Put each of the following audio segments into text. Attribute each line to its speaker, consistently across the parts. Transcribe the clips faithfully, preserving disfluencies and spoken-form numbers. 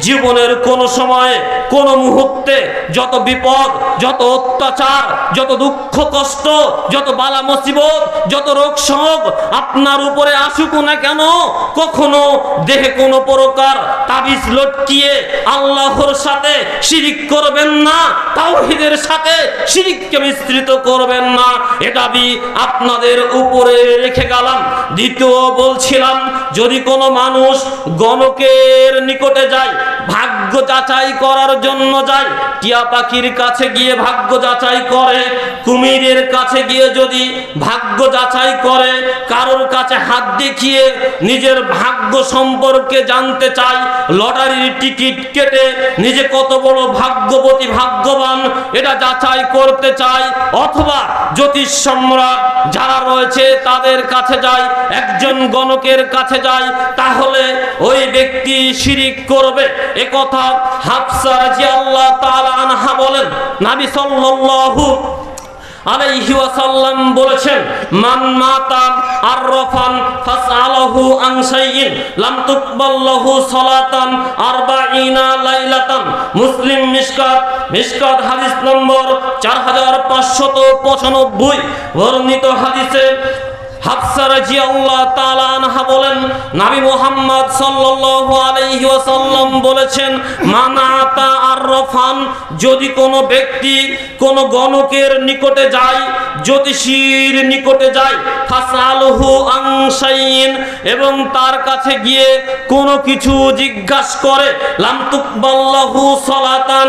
Speaker 1: জীবনের কোন সময়ে কোন মুহূর্তে যত বিপদ, যত অত্যাচার, যত দুঃখ কষ্ট, যত বালা মুসিবত, যত রোগ শোক আপনার উপরে আসুক না কেন, কখনো দেহে কোনো প্রকার তাবিজ লটকিয়ে আল্লাহর সাথে শিরিক করবেন না, তাওহীদের সাথে শিরিককে মিশ্রিত করবেন না। এটা আমি আপনাদের উপরে রেখে গেলাম। দ্বিতীয় বলছিলাম, যদি কোনো মানুষ গণকের নিকটে যায়, ভাগ্য যাচাই করার জন্য যায়, টিয়া পাখির কাছে গিয়ে ভাগ্য যাচাই করে, কুমিরের কাছে গিয়ে যদি ভাগ্য যাচাই করে, কারোর কাছে হাত দেখিয়ে নিজের ভাগ্য সম্পর্কে জানতে চায়, লটারির টিকিট কেটে নিজে কত বড় ভাগ্যবতী ভাগ্যবান এটা যাচাই করতে চায়, অথবা জ্যোতিষ সম্রাট যারা রয়েছে তাদের কাছে যায়, একজন গণকের কাছে যায়, তাহলে ওই ব্যক্তি শিরিক করবে। এ কথা হাফসা রাদিয়াল্লাহু তাআলা আনহা বলেন, নবী সাল্লাল্লাহু আলাইহি ওয়াসাল্লাম বলেছেন, মান মাতা আররাফান ফাসআলাহু আন শাইইন লাম তুকবাল লাহু সালাতান আরবাঈনা লাইলাতান। মুসলিম মিশকাত মিশকাত হাদিস নম্বর চার হাজার পাঁচশত পঁচানব্বই। বর্ণিত হাদিসে হাফসা রাদিয়াল্লাহু তাআলা আনহা বলেন, নবী মুহাম্মদ সাল্লাল্লাহু আলাইহি ওয়াসাল্লাম বলেছেন, মান আতা আররাফান, যদি কোনো ব্যক্তি কোন গণকের নিকটে যায়, জ্যোতিষীর নিকটে যায়, ফাসালহু আন শাইইন, এবং তার কাছে গিয়ে কোনো কিছু জিজ্ঞাসা করে, লাম তুকবাল লাহু সালাতান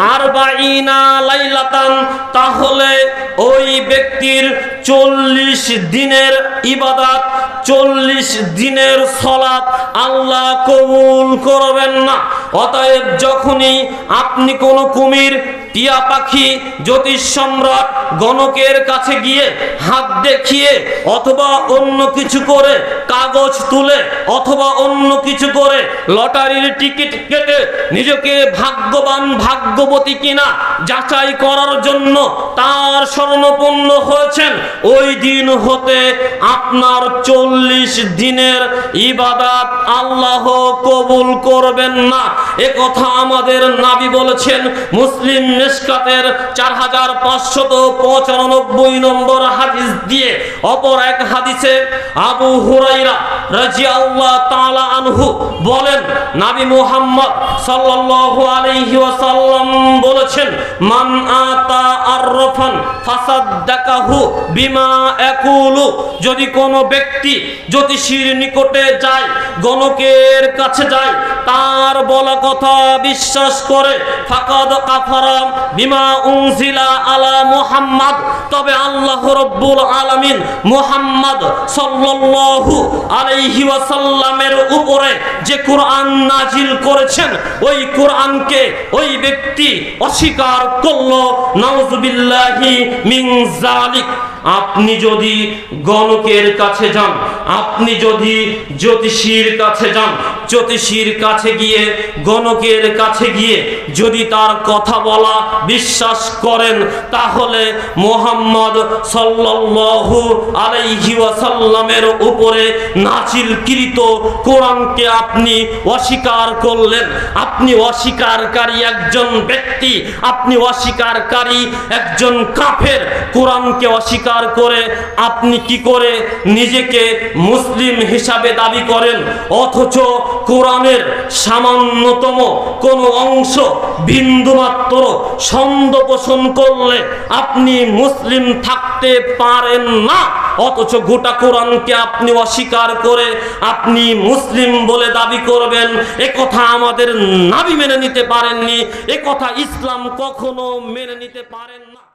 Speaker 1: আরবাঈনা লাইলাতান, তাহলে ওই ব্যক্তির চল্লিশ দিনের ইবাদত, চল্লিশ দিনের সালাত আল্লাহ কবুল করবেন না। অতএব যখনই আপনি কোনো কুমির, টিয়া পাখি, জ্যোতিষ সম্রাট, গণকের কাছে গিয়ে হাত দেখিয়ে অথবা অন্য কিছু করে, কাগজ তুলে অথবা অন্য কিছু করে লটারির টিকিট কেটে নিজেকে ভাগ্যবান ভাগ্যবতী কিনা যাচাই করার জন্য তার শরণাপন্ন হয়েছেন, ওই দিন হতে আপনার চল্লিশ দিনের ইবাদত আল্লাহ কবুল করবেন না। এ কথা আমাদের নবী বলেছেন। মুসলিম মিশকাতের চার হাজার পাঁচশত পঁচানব্বই নম্বর হাদিস দিয়ে অপর এক হাদিসে আবু হুরায়রা রাদিয়াল্লাহু তাআলা আনহু বলেন, নবী মুহাম্মদ সাল্লাল্লাহু আলাইহি ওয়াসাল্লাম বলেছেন, মান আতা আররাফান ফাসাদ্দাকাহু বিমা ইয়াকুলু, যদি কোনো ব্যক্তি জ্যোতিষীর নিকটে যায়, গণকের কাছে যায়, তার বলা কথা বিশ্বাস করে, ফাকাদ কাফারা বিমা উনজিলা আলা মুহাম্মদ, তবে আল্লাহ রাব্বুল আলামিন মুহাম্মদ সাল্লাল্লাহু আলাইহি ওয়াসাল্লামের উপরে যে কোরআন নাজিল করেছেন, ওই কোরআনকে ওই ব্যক্তি অস্বীকার করলো। নাউযুবিল্লাহি মিন যালিক। আপনি যদি গণকের কাছে যান, আপনি যদি জ্যোতিষীর কাছে যান, জ্যোতিষীর কাছে গিয়ে, গণকের কাছে গিয়ে যদি তার কথা বলা বিশ্বাস করেন, তাহলে মুহাম্মদ সাল্লাল্লাহু আলাইহি ওয়াসাল্লামের উপরে নাজিলকৃত কোরআনকে আপনি অস্বীকার করলেন। আপনি অস্বীকারকারী একজন ব্যক্তি, আপনি অস্বীকারকারী একজন কাফের। কোরআনকে অস্বীকার করে আপনি কি করে নিজেকে মুসলিম হিসাবে দাবি করেন, অথচ কোরআনের সামান্যতম কোন অংশ বিন্দুমাত্র সন্দেহ পোষণ করলে আপনি মুসলিম থাকতে পারেন না, অথচ গোটা কোরআনকে আপনি অস্বীকার করে আপনি মুসলিম বলে দাবি করবেন। এ কথা আমাদের নবী মেনে নিতে পারেননি, এ কথা ইসলাম কখনো মেনে নিতে পারেন না।